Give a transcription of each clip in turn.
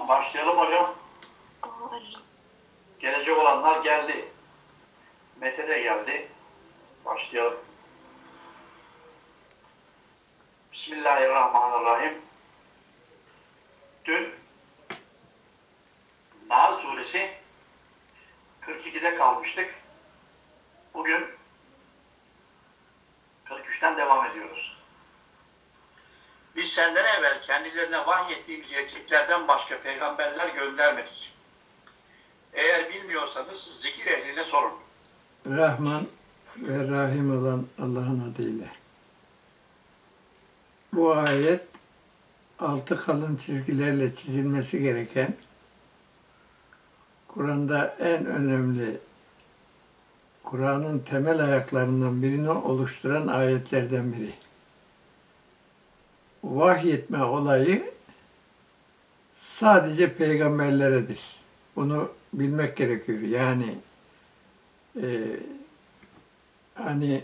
Tamam, başlayalım hocam. Gelecek olanlar geldi. Mete de geldi. Başlayalım. Bismillahirrahmanirrahim. Dün Nahl suresi 42'de kalmıştık. Bugün 43'ten devam ediyoruz. Biz senden evvel kendilerine vahyettiğimiz erkeklerden başka peygamberler göndermedik. Eğer bilmiyorsanız zikir ehline sorun. Rahman ve Rahim olan Allah'ın adıyla. Bu ayet altı kalın çizgilerle çizilmesi gereken, Kur'an'da en önemli, Kur'an'ın temel ayaklarından birini oluşturan ayetlerden biri. Vahyetme olayı sadece peygamberleredir. Bunu bilmek gerekiyor. Yani hani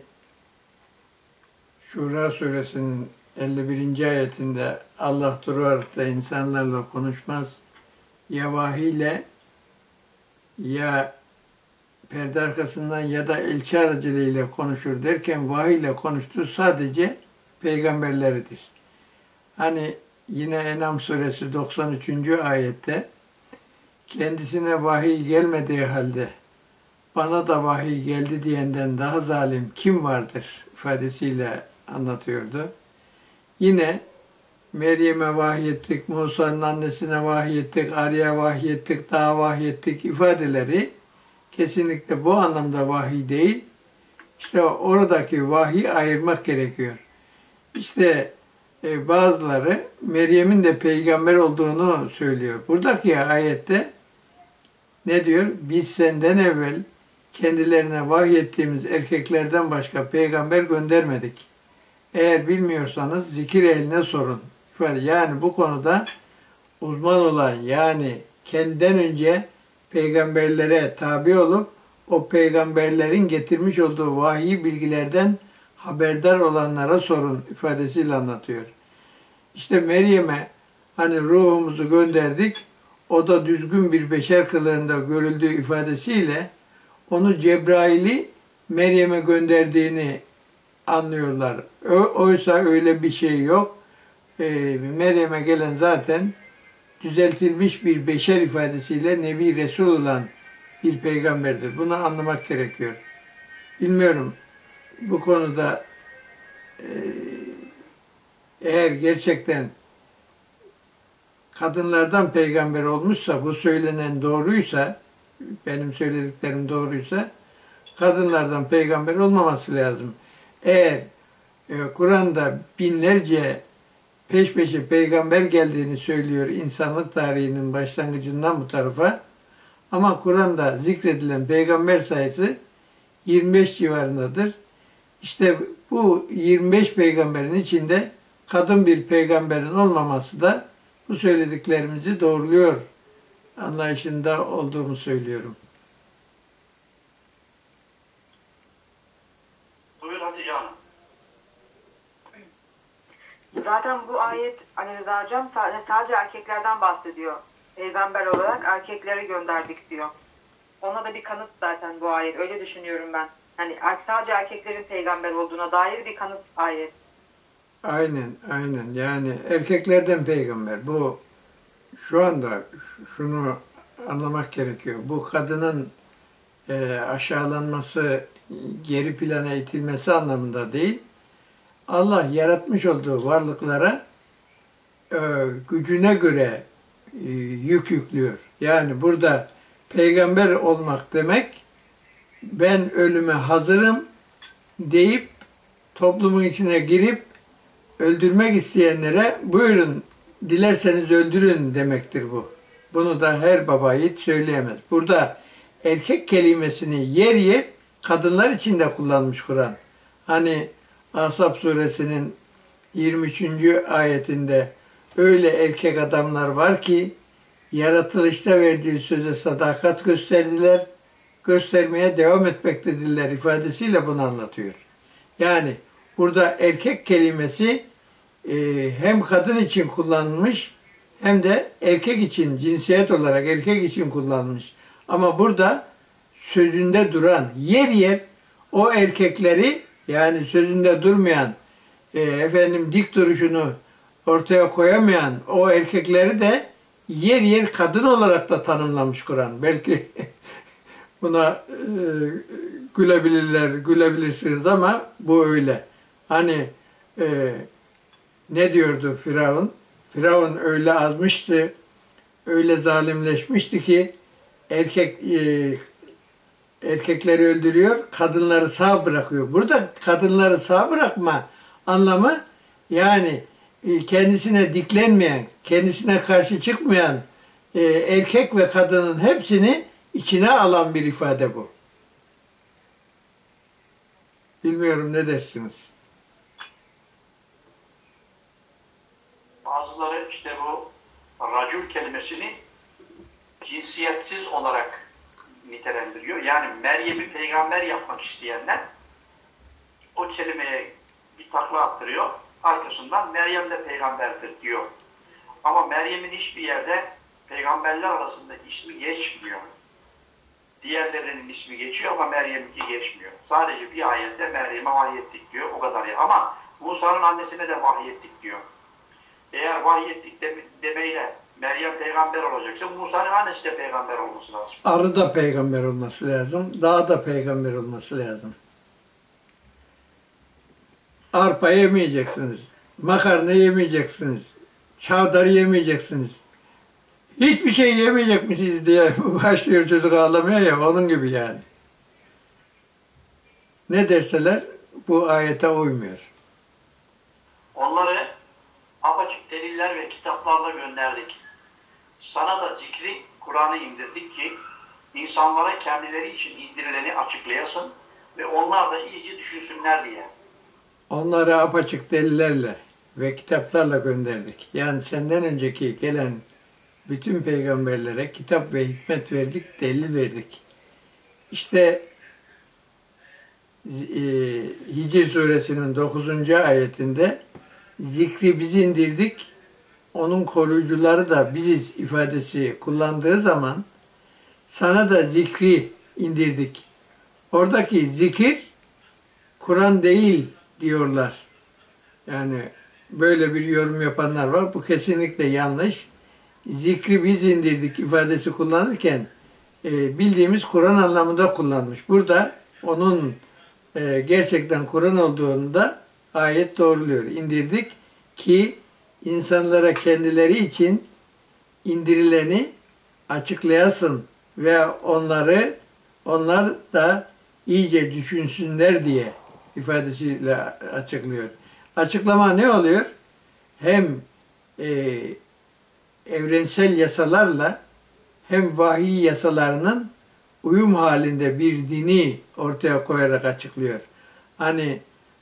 Şura suresinin 51. ayetinde Allah durar da insanlarla konuşmaz. Ya vahiyle ya perde arkasından ya da elçi aracılığıyla konuşur derken vahiyle konuştuğu sadece peygamberleridir. Hani yine En'am suresi 93. ayette kendisine vahiy gelmediği halde bana da vahiy geldi diyenden daha zalim kim vardır ifadesiyle anlatıyordu. Yine Meryem'e vahyettik, Musa'nın annesine vahyettik, Arya'ya vahyettik, dağa vahyettik ifadeleri kesinlikle bu anlamda vahiy değil. İşte oradaki vahiy ayırmak gerekiyor. İşte bazıları Meryem'in de peygamber olduğunu söylüyor. Buradaki ayette ne diyor? Biz senden evvel kendilerine vahyettiğimiz erkeklerden başka peygamber göndermedik. Eğer bilmiyorsanız zikir ehline sorun. Yani bu konuda uzman olan, yani kendinden önce peygamberlere tabi olup o peygamberlerin getirmiş olduğu vahiy bilgilerden haberdar olanlara sorun ifadesiyle anlatıyor. İşte Meryem'e hani ruhumuzu gönderdik, o da düzgün bir beşer kılığında görüldüğü ifadesiyle onu Cebrail'i Meryem'e gönderdiğini anlıyorlar. Oysa öyle bir şey yok. Meryem'e gelen zaten düzeltilmiş bir beşer ifadesiyle Nebi Resul olan bir peygamberdir. Bunu anlamak gerekiyor. Bilmiyorum bu konuda eğer gerçekten kadınlardan peygamber olmuşsa, bu söylenen doğruysa, benim söylediklerim doğruysa, kadınlardan peygamber olmaması lazım. Eğer Kur'an'da binlerce peş peşe peygamber geldiğini söylüyor insanlık tarihinin başlangıcından bu tarafa, ama Kur'an'da zikredilen peygamber sayısı 25 civarındadır. İşte bu 25 peygamberin içinde kadın bir peygamberin olmaması da bu söylediklerimizi doğruluyor anlayışında olduğumu söylüyorum. Buyur Hatice Hanım. Zaten bu ayet Ali Rıza Hocam sadece erkeklerden bahsediyor. Peygamber olarak erkekleri gönderdik diyor. Ona da bir kanıt zaten bu ayet. Öyle düşünüyorum ben. Hani sadece erkeklerin peygamber olduğuna dair bir kanıt ayet. Aynen, aynen. Yani erkeklerden peygamber. Bu şu anda şunu anlamak gerekiyor. Bu kadının aşağılanması, geri plana itilmesi anlamında değil. Allah yaratmış olduğu varlıklara gücüne göre yük yüklüyor. Yani burada peygamber olmak demek, ben ölüme hazırım deyip toplumun içine girip öldürmek isteyenlere buyurun dilerseniz öldürün demektir bu. Bunu da her baba yiğit söyleyemez. Burada erkek kelimesini yer yer kadınlar için de kullanmış Kur'an. Hani Ahzab suresinin 23. ayetinde öyle erkek adamlar var ki yaratılışta verdiği söze sadakat gösterdiler, göstermeye devam etmektedirler ifadesiyle bunu anlatıyor. Yani burada erkek kelimesi hem kadın için kullanılmış hem de erkek için, cinsiyet olarak erkek için kullanmış. Ama burada sözünde duran, yer yer o erkekleri, yani sözünde durmayan, dik duruşunu ortaya koyamayan o erkekleri de yer yer kadın olarak da tanımlamış Kur'an. Belki buna gülebilirsiniz ama bu öyle. Hani ne diyordu Firavun? Firavun öyle azmıştı, öyle zalimleşmişti ki erkekleri öldürüyor, kadınları sağ bırakıyor. Burada kadınları sağ bırakma anlamı, yani kendisine diklenmeyen, kendisine karşı çıkmayan erkek ve kadının hepsini içine alan bir ifade bu. Bilmiyorum, ne dersiniz? Bazıları işte bu racul kelimesini cinsiyetsiz olarak nitelendiriyor. Yani Meryem'i peygamber yapmak isteyenler o kelimeye bir takla attırıyor. Arkasından Meryem de peygamberdir diyor. Ama Meryem'in hiçbir yerde peygamberler arasında ismi geçmiyor. Diğerlerinin ismi geçiyor ama Meryem'inki geçmiyor. Sadece bir ayette Meryem'e vahyettik diyor. O kadar ya. Ama Musa'nın annesine de vahyettik diyor. Eğer vahyettik demeyle Meryem peygamber olacaksa Musa'nın annesi de peygamber olması lazım. Arı da peygamber olması lazım. Dağ da peygamber olması lazım. Arpa yemeyeceksiniz. Makarna yemeyeceksiniz. Çavdar yemeyeceksiniz. Hiçbir şey yemeyecek misiniz diye başlıyor çocuk ağlamaya ya, onun gibi yani. Ne derseler bu ayete uymuyor. Onları apaçık deliller ve kitaplarla gönderdik. Sana da zikri, Kur'an'ı indirdik ki insanlara kendileri için indirileni açıklayasın ve onlar da iyice düşünsünler diye. Onları apaçık delillerle ve kitaplarla gönderdik. Yani senden önceki gelen bütün peygamberlere kitap ve hikmet verdik, delil verdik. İşte Hicr suresinin 9. ayetinde zikri biz indirdik, onun koruyucuları da biziz ifadesi kullandığı zaman sana da zikri indirdik. Oradaki zikir Kur'an değil diyorlar. Yani böyle bir yorum yapanlar var. Bu kesinlikle yanlış. Zikri biz indirdik ifadesi kullanırken bildiğimiz Kur'an anlamında kullanmış. Burada onun gerçekten Kur'an olduğunu da ayet doğruluyor. İndirdik ki insanlara kendileri için indirileni açıklayasın ve onlar da iyice düşünsünler diye ifadesiyle açıklıyor. Açıklama ne oluyor? Hem evrensel yasalarla hem vahiy yasalarının uyum halinde bir dini ortaya koyarak açıklıyor. Hani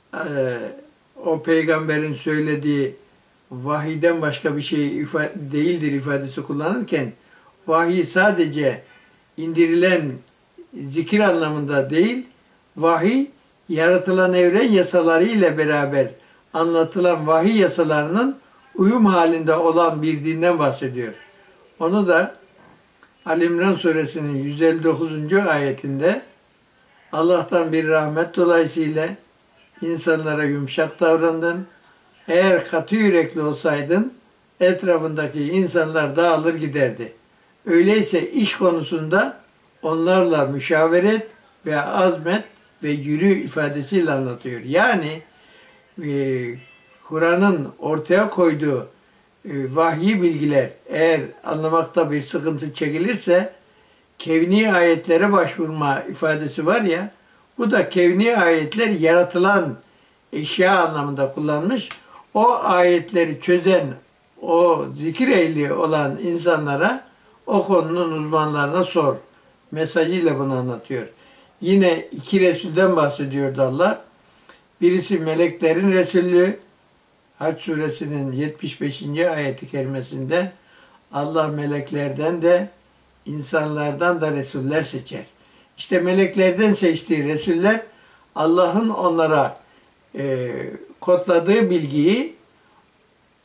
o peygamberin söylediği vahiyden başka bir şey değildir ifadesi kullanırken vahiy sadece indirilen zikir anlamında değil, vahiy yaratılan evren yasaları ile beraber anlatılan vahiy yasalarının uyum halinde olan bir dinden bahsediyor. Onu da Ali İmran suresinin 159. ayetinde Allah'tan bir rahmet dolayısıyla insanlara yumuşak davrandın. Eğer katı yürekli olsaydın etrafındaki insanlar dağılır giderdi. Öyleyse iş konusunda onlarla müşaveret ve azmet ve yürü ifadesiyle anlatıyor. Yani Kur'an'ın ortaya koyduğu vahyi bilgiler eğer anlamakta bir sıkıntı çekilirse kevni ayetlere başvurma ifadesi var ya, bu da kevni ayetler yaratılan eşya anlamında kullanmış. O ayetleri çözen, o zikir ehli olan insanlara, o konunun uzmanlarına sor mesajıyla bunu anlatıyor. Yine iki Resul'den bahsediyordu Allah. Birisi meleklerin Resulü, Hac suresinin 75. ayeti kerimesinde Allah meleklerden de insanlardan da Resuller seçer. İşte meleklerden seçtiği Resuller Allah'ın onlara kodladığı bilgiyi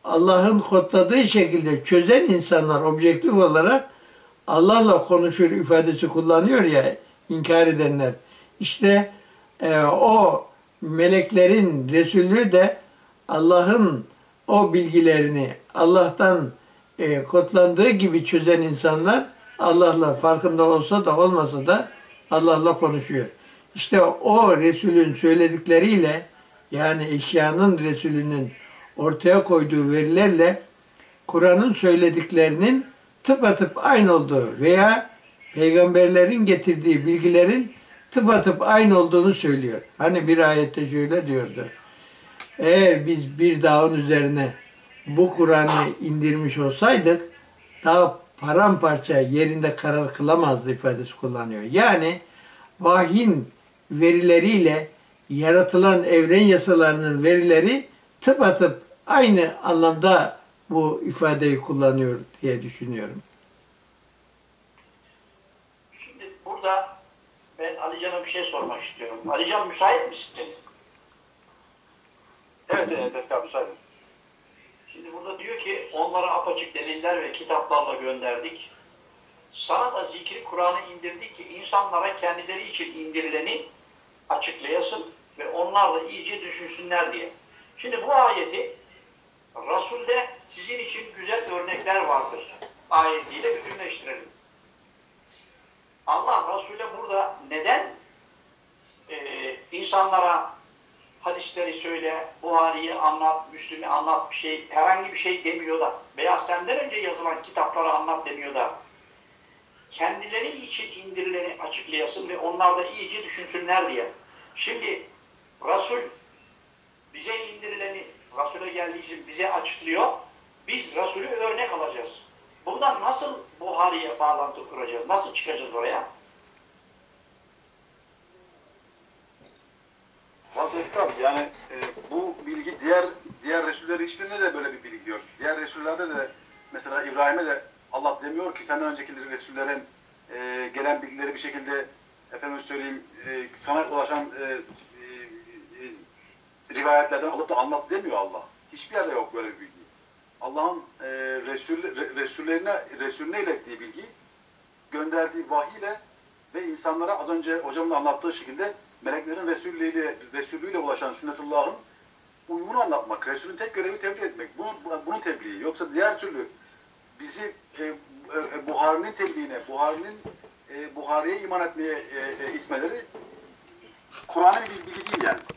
Allah'ın kodladığı şekilde çözen insanlar objektif olarak Allah'la konuşur ifadesi kullanıyor ya inkar edenler. İşte o meleklerin Resulü de Allah'ın o bilgilerini Allah'tan kodlandığı gibi çözen insanlar Allah'la farkında olsa da olmasa da Allah'la konuşuyor. İşte o Resulün söyledikleriyle yani eşyanın Resulünün ortaya koyduğu verilerle Kur'an'ın söylediklerinin tıpatıp aynı olduğu veya peygamberlerin getirdiği bilgilerin tıpatıp aynı olduğunu söylüyor. Hani bir ayette şöyle diyordu. Eğer biz bir dağın üzerine bu Kur'an'ı indirmiş olsaydık daha paramparça yerinde karar kılamazdı ifadesi kullanıyor. Yani vahyin verileriyle yaratılan evren yasalarının verileri tıpatıp aynı anlamda bu ifadeyi kullanıyor diye düşünüyorum. Şimdi burada ben Alican'a bir şey sormak istiyorum. Alican müsait misin? Evet, Tevfik abi müsaadim. Şimdi burada diyor ki onlara apaçık deliller ve kitaplarla gönderdik. Sana da zikri Kur'an'ı indirdik ki insanlara kendileri için indirileni açıklayasın ve onlar da iyice düşünsünler diye. Şimdi bu ayeti Resul'de sizin için güzel örnekler vardır ayetiyle bütünleştirelim. Allah Resul'e burada neden insanlara hadisleri söyle, Buhari'yi anlat, Müslim'i anlat, bir şey, herhangi bir şey demiyor da veya senden önce yazılan kitapları anlat demiyor da kendileri için indirileni açıklayasın ve onlar da iyice düşünsünler diye. Şimdi Resul bize indirileni, Resul'e geldiği için bize açıklıyor. Biz Resul'ü örnek alacağız. Buradan nasıl Buhari'ye bağlantı kuracağız? Nasıl çıkacağız oraya? Vallahi Tevfik abi yani bu bilgi diğer Resullerin hiçbirinde de böyle bir bilgi yok. Diğer Resullerde de mesela İbrahim'e de Allah demiyor ki senden önceki Resullerin gelen bilgileri bir şekilde efendim söyleyeyim sana ulaşan rivayetlerden alıp da anlat demiyor Allah. Hiçbir yerde yok böyle bir bilgi. Allah'ın Resulüne ilettiği bilgi gönderdiği vahiyle ve insanlara az önce hocamın anlattığı şekilde meleklerin Resulüyle ulaşan sünnetullah'ın uyumunu anlatmak. Resulün tek görevi tebliğ etmek. Bunun tebliği. Yoksa diğer türlü bizi Buhari'nin tebliğine, Buhari'ye iman etmeye itmeleri Kur'an'ın bir bilgi değil yani.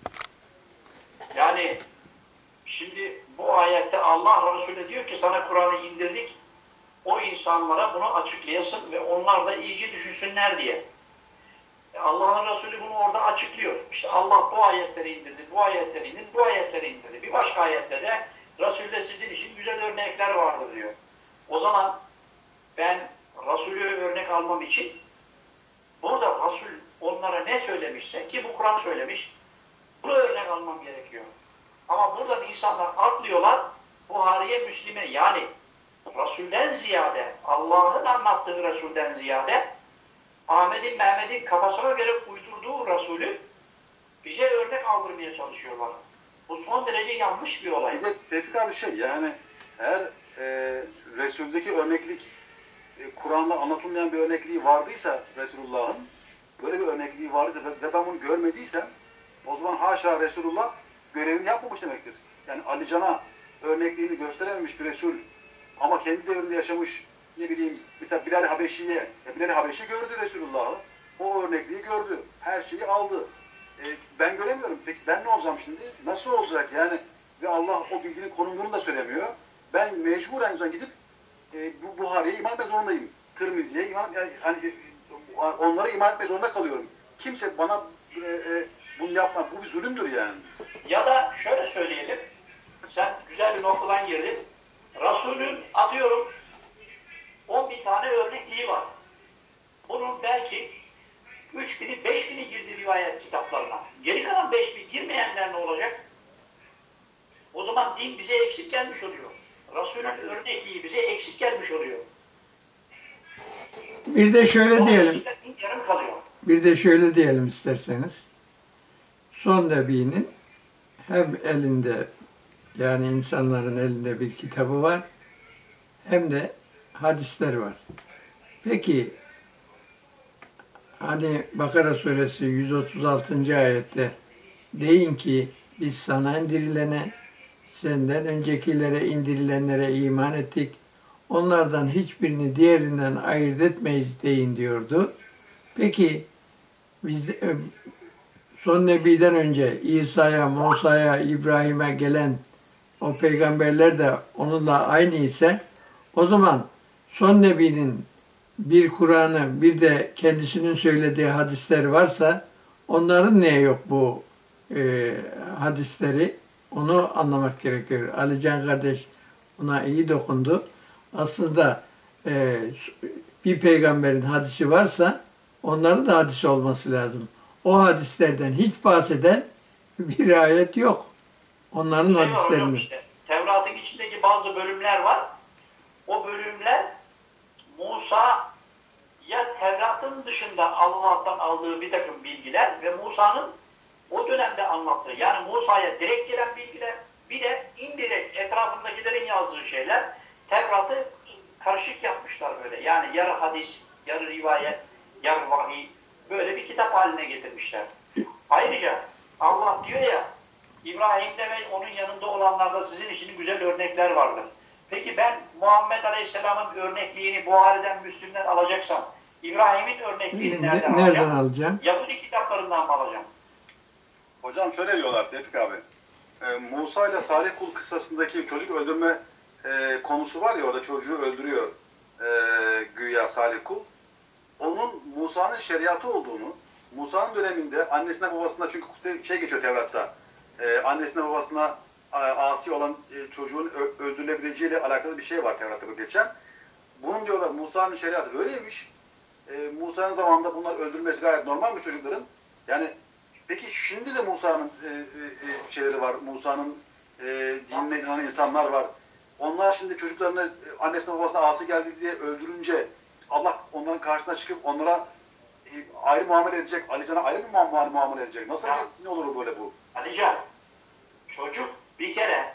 Yani şimdi bu ayette Allah Resulü diyor ki sana Kur'an'ı indirdik. O insanlara bunu açıklayasın ve onlar da iyice düşünsünler diye. Allah'ın Resulü bunu orada açıklıyor. İşte Allah bu ayetleri indirdi, bu ayetleri indirdi, bu ayetleri indirdi. Bir başka ayette de Resul'de sizin için güzel örnekler vardır diyor. O zaman ben Resulü örnek almam için burada Resul onlara ne söylemişse ki bu Kur'an söylemiş, bunu örnek almam gerekiyor. Ama buradan insanlar atlıyorlar Buhari'ye, Müslim'e yani Resul'den ziyade, Allah'ın anlattığı Resul'den ziyade Ahmet'in, Mehmet'in kafasına göre uydurduğu Resulü bize örnek aldırmaya çalışıyorlar. Bu son derece yanlış bir olay. Bir de Tevfik abi yani eğer Resul'deki örneklik Kur'an'da anlatılmayan bir örnekliği vardıysa Resulullah'ın böyle bir örnekliği vardıysa ve ben bunu görmediysem o zaman haşa Resulullah görevini yapmamış demektir. Yani Ali Can'a örnekliğini gösterememiş bir Resul ama kendi devrinde yaşamış ne bileyim mesela Bilal Habeşi gördü Resulullah'ı. O örnekliği gördü. Her şeyi aldı. Ben göremiyorum. Peki ben ne olacağım şimdi? Nasıl olacak yani? Ve Allah o bilginin konumunu da söylemiyor. Ben mecburen gidip bu Buhari'ye iman etmek zorundayım. Tirmizi'ye onlara iman etmek zorunda kalıyorum. Kimse bana bunu yapmak, bu bir zulümdür yani. Ya da şöyle söyleyelim. Sen güzel bir noktadan girdin. Resulün atıyorum 10.000 tane örnekliği var. Bunun belki 3.000'i, 5.000'i girdi rivayet kitaplarına. Geri kalan 5.000 girmeyenler ne olacak? O zaman din bize eksik gelmiş oluyor. Resulün örnekliği bize eksik gelmiş oluyor. Bir de şöyle diyelim. Din yarım kalıyor. Bir de şöyle diyelim isterseniz. Son Nebi'nin hem elinde Yani insanların elinde bir kitabı var. Hem de hadisler var. Peki hani Bakara suresi 136. ayette deyin ki biz sana indirilene, senden öncekilere indirilenlere iman ettik. Onlardan hiçbirini diğerinden ayırt etmeyiz deyin diyordu. Peki biz son nebiden önce İsa'ya, Musa'ya, İbrahim'e gelen o peygamberler de onunla aynı ise o zaman son nebinin bir Kur'an'ı bir de kendisinin söylediği hadisler varsa onların niye yok bu hadisleri? Onu anlamak gerekiyor. Alican kardeş buna iyi dokundu. Aslında bir peygamberin hadisi varsa onların da hadisi olması lazım. O hadislerden hiç bahseden bir ayet yok. Onların hadislerini. Işte, Tevrat'ın içindeki bazı bölümler var. O bölümler Musa'ya Tevrat'ın dışında Allah'tan aldığı bir takım bilgiler ve Musa'nın o dönemde anlattığı, yani Musa'ya direkt gelen bilgiler, bir de indirekt etrafındakilerin yazdığı şeyler. Tevrat'ı karışık yapmışlar böyle. Yani yarı hadis, yarı rivayet, yarı vahiy, böyle bir kitap haline getirmişler. Ayrıca Allah diyor ya, İbrahim'de ve onun yanında olanlarda sizin için güzel örnekler vardır. Peki ben Muhammed Aleyhisselam'ın örnekliğini Buhari'den, Müslim'den alacaksam İbrahim'in örnekliğini nereden alacağım? Yahudi kitaplarından mı alacağım? Hocam şöyle diyorlar Tevfik abi. Musa ile Salih kul kıssasındaki çocuk öldürme konusu var ya, orada çocuğu öldürüyor güya Salih kul. Onun Musa'nın şeriatı olduğunu, Musa'nın döneminde annesine babasına, çünkü şey geçiyor Tevrat'ta, annesine babasına asi olan çocuğun öldürülebileceğiyle alakalı bir şey var Tevrat'ta bu geçen. Bunun diyorlar Musa'nın şeriatı böyleymiş. Musa'nın zamanında bunlar öldürülmesi gayet normal mi çocukların? Yani peki şimdi de Musa'nın şeyleri var, Musa'nın dinine inanan insanlar var. Onlar şimdi çocuklarını annesine babasına asi geldi diye öldürünce Allah onların karşısına çıkıp onlara ayrı muamele edecek, Alican'a ayrı mı muamele edecek? Nasıl bir din olur böyle bu? Alican, çocuk bir kere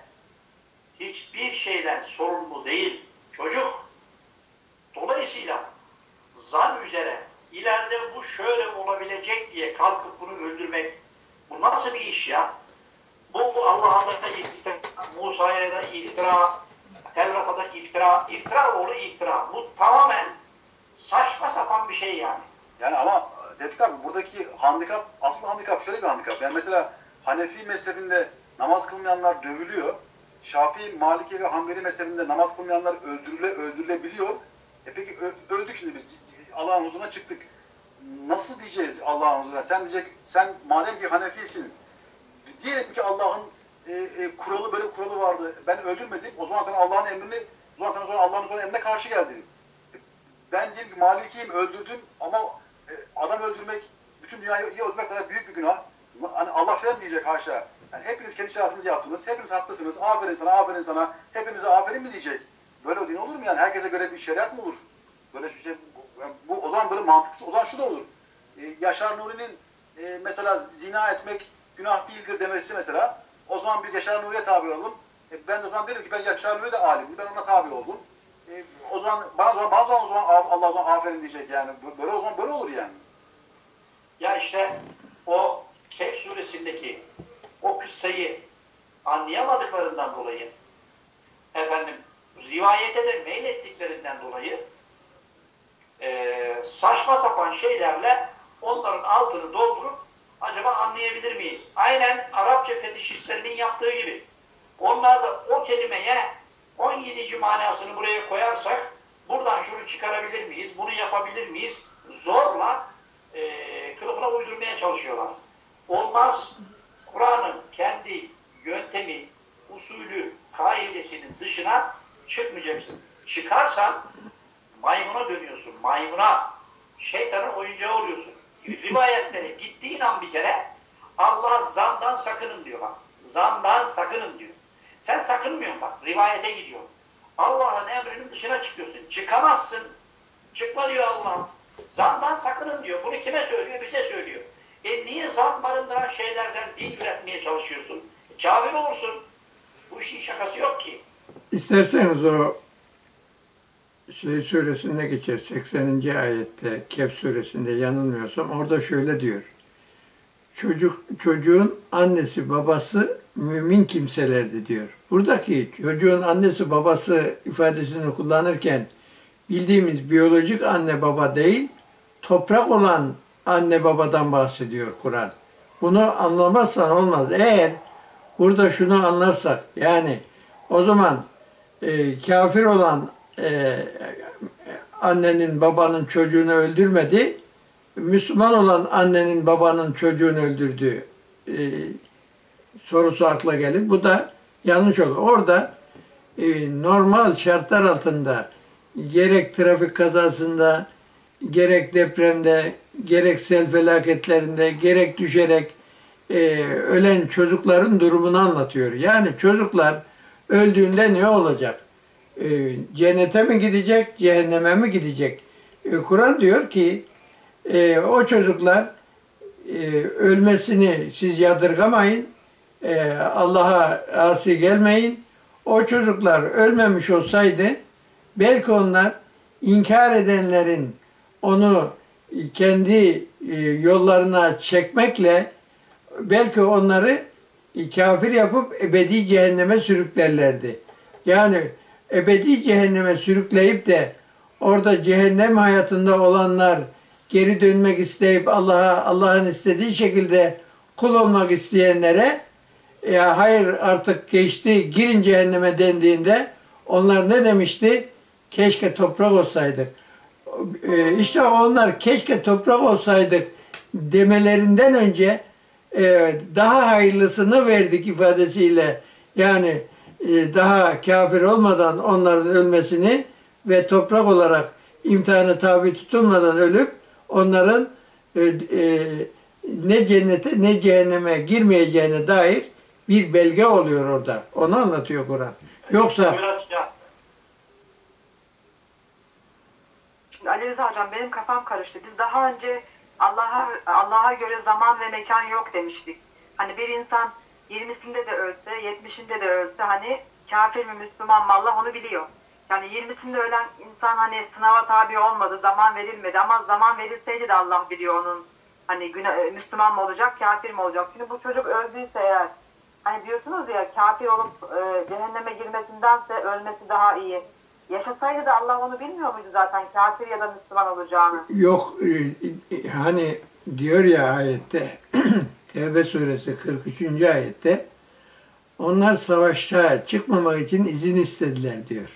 hiçbir şeyden sorumlu değil. Çocuk. Dolayısıyla zan üzere ileride bu şöyle olabilecek diye kalkıp bunu öldürmek, bu nasıl bir iş ya? Bu Allah'a da iftira, Musa'ya da iftira, Tevrat'a da iftira, iftira oğlu iftira. Bu tamamen saçma sapan bir şey yani. Yani ama Tevfik abi buradaki handikap, asıl handikap şöyle bir handikap. Yani mesela Hanefi mezhebinde namaz kılmayanlar dövülüyor. Şafii, Maliki ve Hanbeli mezhebinde namaz kılmayanlar öldürülebiliyor. Peki öldük şimdi biz. Allah'ın huzuruna çıktık. Nasıl diyeceğiz Allah'ın huzuruna? Sen madem ki Hanefisin, diyelim ki Allah'ın kuralı, böyle bir kuralı vardı. Ben öldürmedim. O zaman sen Allah'ın emrini, o zaman sen sonra Allah'ın emrine karşı geldin. Ben diyelim ki Malikiyim, öldürdüm ama adam öldürmek, bütün dünyayı öldürmek kadar büyük bir günah. Hani Allah şöyle mi diyecek haşa? Yani hepiniz kendi şeriatınızı yaptınız, hepiniz haklısınız, aferin sana, aferin sana, hepinize aferin mi diyecek? Böyle o din olur mu yani? Herkese göre bir şeriat mı olur? Böyle bir şey, bu o zaman böyle mantıksız, o zaman şu da olur. Yaşar Nuri'nin mesela zina etmek günah değildir demesi mesela, o zaman biz Yaşar Nuri'ye tabi olalım. Ben de o zaman derim ki ben Yaşar Nuri de alim, ben ona tabi oldum. O zaman bana o zaman Allah o zaman aferin diyecek yani. Böyle o zaman böyle olur yani. Ya işte o Kehf suresindeki o kıssayı anlayamadıklarından dolayı, efendim rivayete de meylettiklerinden dolayı saçma sapan şeylerle onların altını doldurup acaba anlayabilir miyiz? Aynen Arapça fetişistlerinin yaptığı gibi. Onlar da o kelimeye 17. manasını buraya koyarsak buradan şunu çıkarabilir miyiz? Bunu yapabilir miyiz? Zorla kılıfına uydurmaya çalışıyorlar. Olmaz. Kur'an'ın kendi yöntemi, usulü, kaidesinin dışına çıkmayacaksın. Çıkarsan maymuna dönüyorsun. Maymuna, şeytanın oyuncağı oluyorsun. Rivayetlere gittiğin an bir kere Allah zandan sakının diyor bak. Zandan sakının diyor. Sen sakınmıyorsun bak. Rivayete gidiyorsun. Allah'ın emrinin dışına çıkıyorsun. Çıkamazsın. Çıkma diyor Allah. Zandan sakının diyor. Bunu kime söylüyor? Bize söylüyor. Niye zan barındıran şeylerden din üretmeye çalışıyorsun? Kafir olursun. Bu işin şakası yok ki. İsterseniz o suresinde geçer 80. ayette Kehf suresinde yanılmıyorsam orada şöyle diyor. Çocuğun annesi babası mümin kimselerdi diyor. Buradaki çocuğun annesi babası ifadesini kullanırken bildiğimiz biyolojik anne baba değil, toprak olan anne babadan bahsediyor Kur'an. Bunu anlamazsan olmaz. Eğer burada şunu anlarsak, yani o zaman kafir olan annenin babanın çocuğunu öldürmedi, Müslüman olan annenin babanın çocuğunu öldürdüğü sorusu akla gelir. Bu da yanlış olur. Orada normal şartlar altında gerek trafik kazasında, gerek depremde, gerek sel felaketlerinde, gerek düşerek ölen çocukların durumunu anlatıyor. Yani çocuklar öldüğünde ne olacak? Cennete mi gidecek, cehenneme mi gidecek? Kur'an diyor ki o çocuklar ölmesini siz yadırgamayın, Allah'a asi gelmeyin. O çocuklar ölmemiş olsaydı belki onlar inkar edenlerin onu kendi yollarına çekmekle belki onları kafir yapıp ebedi cehenneme sürüklerlerdi. Yani ebedi cehenneme sürükleyip de orada cehennem hayatında olanlar geri dönmek isteyip Allah'ın istediği şekilde kul olmak isteyenlere hayır artık geçti girin cehenneme dendiğinde onlar ne demişti? Keşke toprak olsaydık. İşte onlar keşke toprak olsaydık demelerinden önce daha hayırlısını verdik ifadesiyle, yani daha kafir olmadan onların ölmesini ve toprak olarak imtihana tabi tutulmadan ölüp onların ne cennete ne cehenneme girmeyeceğine dair bir belge oluyor orada. Onu anlatıyor Kur'an. Yoksa Ali Rıza Hocam benim kafam karıştı. Biz daha önce Allah'a göre zaman ve mekan yok demiştik. Hani bir insan 20'sinde de ölse, 70'inde de ölse hani kafir mi Müslüman mı Allah onu biliyor. Yani 20'sinde ölen insan hani sınava tabi olmadı, zaman verilmedi ama zaman verilseydi de Allah biliyor onun hani Müslüman mı olacak, kafir mi olacak. Şimdi bu çocuk öldüyse eğer hani diyorsunuz ya kafir olup cehenneme girmesindense ölmesi daha iyi. Yaşasaydı da Allah onu bilmiyor muydu zaten kafir ya da Müslüman olacağını? Yok, hani diyor ya ayette Tevbe suresi 43. ayette onlar savaşa çıkmamak için izin istediler diyor.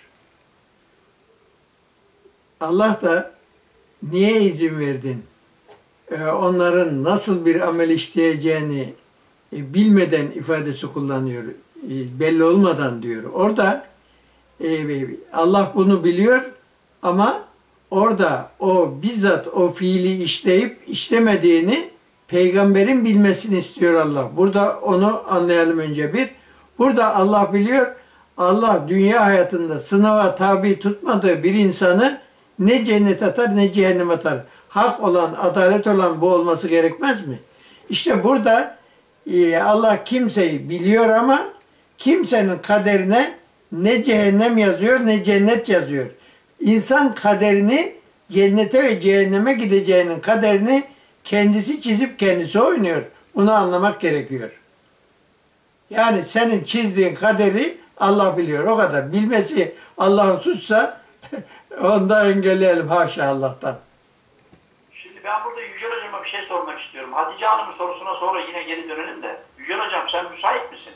Allah da niye izin verdin? Onların nasıl bir amel işleyeceğini bilmeden ifadesi kullanıyor. Belli olmadan diyor. Orada Allah bunu biliyor ama orada o bizzat o fiili işleyip işlemediğini peygamberin bilmesini istiyor Allah. Burada onu anlayalım önce bir. Burada Allah biliyor. Allah dünya hayatında sınava tabi tutmadığı bir insanı ne cennet atar ne cehennem atar. Hak olan, adalet olan bu olması gerekmez mi? İşte burada Allah kimseyi biliyor ama kimsenin kaderine ne cehennem yazıyor ne cennet yazıyor. İnsan kaderini cennete ve cehenneme gideceğinin kaderini kendisi çizip kendisi oynuyor. Bunu anlamak gerekiyor. Yani senin çizdiğin kaderi Allah biliyor. O kadar. Bilmesi Allah'ın suçsa onu da engelleyelim haşa Allah'tan. Şimdi ben burada Yücel Hocam'a bir şey sormak istiyorum. Hatice Hanım'ın sorusuna sonra yine geri dönelim de. Yücel Hocam sen müsait misin?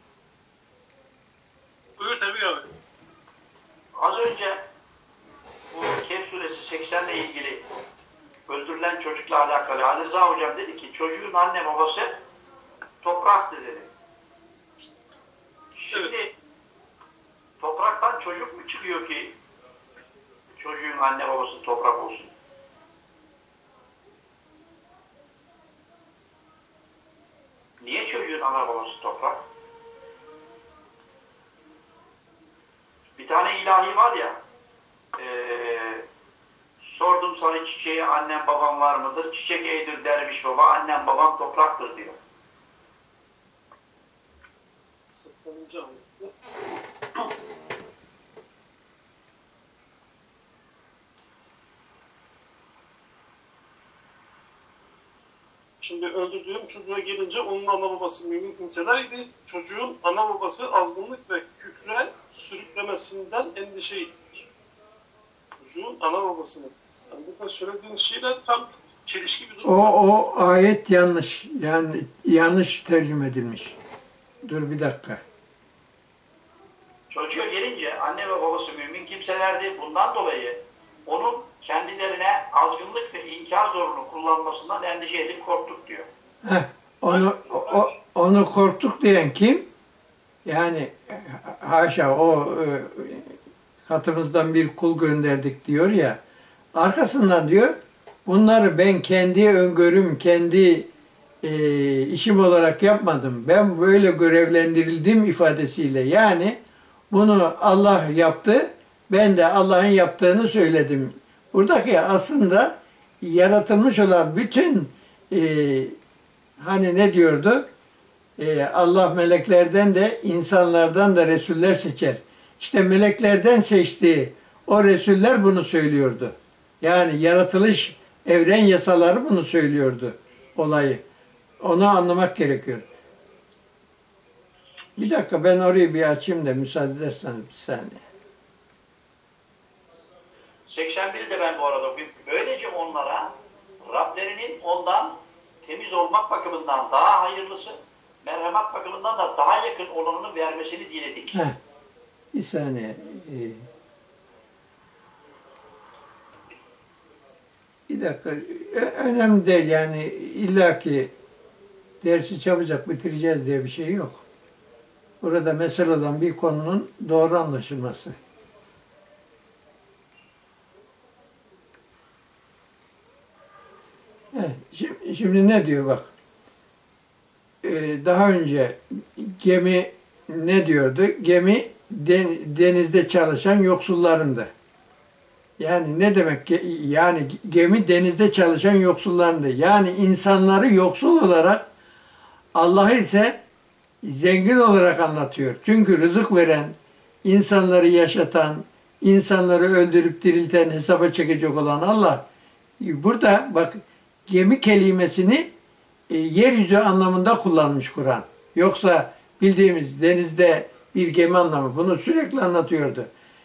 Buyur tabii abi. Az önce bu Kehf suresi 80 ile ilgili öldürülen çocukla alakalı Ali Rıza Hocam dedi ki çocuğun anne babası topraktı dedi. Şimdi Evet. Topraktan çocuk mu çıkıyor ki çocuğun anne babası toprak olsun? Niye çocuğun ana babası toprak? Bir tane ilahi var ya, sordum sana çiçeğe annem babam var mıdır? Çiçek eydir derviş baba, annem babam topraktır diyor. ayetti. Şimdi öldürdüğüm çocuğa gelince onun ana babası mümin kimselerdi. Çocuğun ana babası azgınlık ve küfre sürüklemesinden endişe ettik. Çocuğun ana babasının. Yani burada söylediğiniz şeyler tam çelişki bir durum. O ayet yanlış. Yani yanlış tercüme edilmiş. Dur bir dakika. Çocuğa gelince anne ve babası mümin kimselerdi. Bundan dolayı onun kendilerine azgınlık ve inkar zorunu kullanmasından endişe edip korktuk diyor. Heh, onu korktuk diyen kim? Yani haşa katımızdan bir kul gönderdik diyor ya. Arkasından diyor bunları ben kendi öngörüm, kendi işim olarak yapmadım. Ben böyle görevlendirildim ifadesiyle. Yani bunu Allah yaptı. Ben de Allah'ın yaptığını söyledim. Buradaki aslında yaratılmış olan bütün hani ne diyordu? Allah meleklerden de insanlardan da resuller seçer. İşte meleklerden seçtiği o resuller bunu söylüyordu. Yani yaratılış evren yasaları bunu söylüyordu olayı. Onu anlamak gerekiyor. Bir dakika ben orayı bir açayım da müsaade ederseniz bir saniye. 81'de ben bu arada böylece onlara Rablerinin ondan temiz olmak bakımından daha hayırlısı, merhamet bakımından da daha yakın olanını vermesini diledik. Heh, bir saniye. Bir dakika. Önemli değil yani illaki dersi çabucak bitireceğiz diye bir şey yok. Burada mesele olan bir konunun doğru anlaşılması. Şimdi ne diyor bak. Daha önce gemi ne diyordu? Gemi denizde çalışan yoksullarındı. Yani ne demek ki? Yani gemi denizde çalışan yoksullarındı. Yani insanları yoksul olarak Allah'ı ise zengin olarak anlatıyor. Çünkü rızık veren, insanları yaşatan, insanları öldürüp dirilten, hesaba çekecek olan Allah. Burada bak gemi kelimesini yeryüzü anlamında kullanmış Kur'an. Yoksa bildiğimiz denizde bir gemi anlamı. Bunu sürekli anlatıyordu.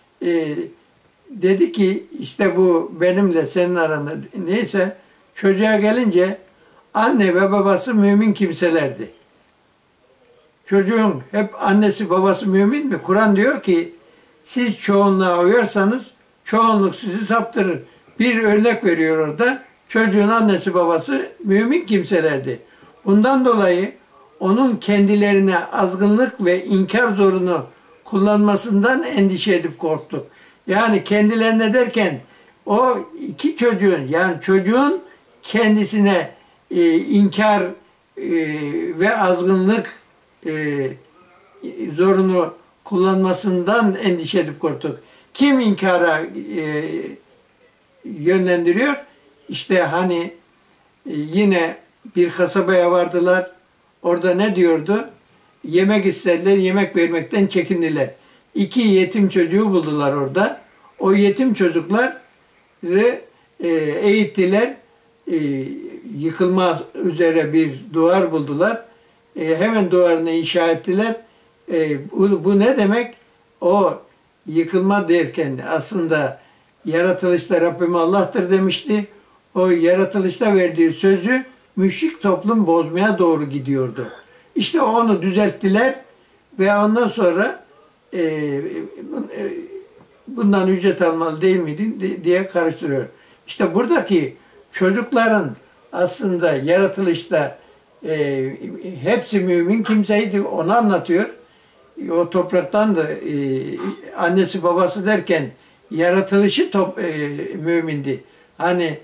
Dedi ki işte bu benimle senin aranda neyse çocuğa gelince anne ve babası mümin kimselerdi. Çocuğun hep annesi babası mümin mi? Kur'an diyor ki siz çoğunluğa uyarsanız çoğunluk sizi saptırır. Bir örnek veriyor orada. Çocuğun annesi babası mümin kimselerdi. Bundan dolayı onun kendilerine azgınlık ve inkar zorunu kullanmasından endişe edip korktuk. Yani kendilerine derken o iki çocuğun yani çocuğun kendisine inkar ve azgınlık zorunu kullanmasından endişe edip korktuk. Kim inkara yönlendiriyor? İşte hani yine bir kasabaya vardılar. Orada ne diyordu? Yemek istediler, yemek vermekten çekindiler. 2 yetim çocuğu buldular orada. O yetim çocukları eğittiler. Yıkılma üzere bir duvar buldular. Hemen duvarını inşa ettiler. Bu ne demek? O yıkılma derken aslında yaratılışta Rabbim Allah'tır demişti. O yaratılışta verdiği sözü müşrik toplum bozmaya doğru gidiyordu. İşte onu düzelttiler ve ondan sonra bundan ücret almalı değil miydi diye karıştırıyor. İşte buradaki çocukların aslında yaratılışta hepsi mümin kimseydi, onu anlatıyor. O topraktan da annesi babası derken yaratılışı mümindi. Hani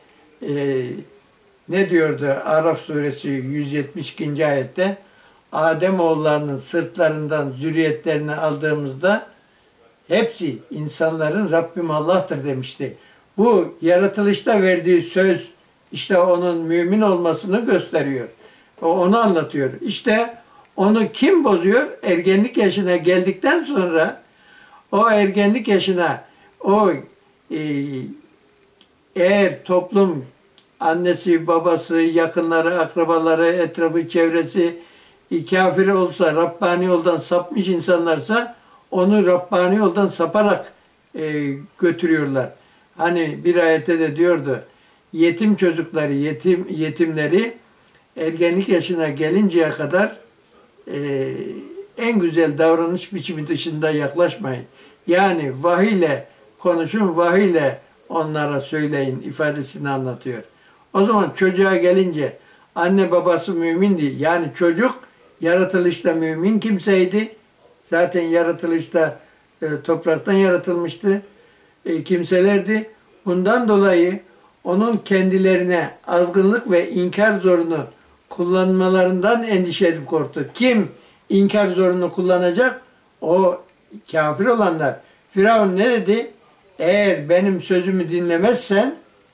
ne diyordu Araf suresi 172. ayette? Ademoğullarının sırtlarından zürriyetlerini aldığımızda hepsi insanların Rabbim Allah'tır demişti. Bu yaratılışta verdiği söz işte onun mümin olmasını gösteriyor. Onu anlatıyor. İşte Onu kim bozuyor? Ergenlik yaşına geldikten sonra o ergenlik yaşına eğer toplum annesi, babası, yakınları, akrabaları, etrafı, çevresi kafir olsa, Rabbani yoldan sapmış insanlarsa onu Rabbani yoldan saparak götürüyorlar. Hani bir ayette de diyordu, yetim çocukları, yetimleri ergenlik yaşına gelinceye kadar en güzel davranış biçimi dışında yaklaşmayın. Yani vahiyle konuşun, vahiyle onlara söyleyin ifadesini anlatıyor. O zaman çocuğa gelince anne babası mümindi. Yani çocuk yaratılışta mümin kimseydi. Zaten yaratılışta topraktan yaratılmıştı. Kimselerdi. Bundan dolayı onun kendilerine azgınlık ve inkar zorunu kullanmalarından endişe edip korktu. Kim inkar zorunu kullanacak? O kafir olanlar. Firavun ne dedi? Eğer benim sözümü dinlemezsen